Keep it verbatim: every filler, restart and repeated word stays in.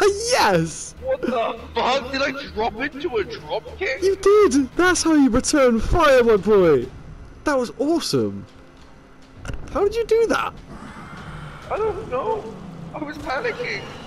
Yes! What the fuck? Did I drop into a drop kick? You did! That's how you return fire, my boy! That was awesome! How did you do that? I don't know. I was panicking.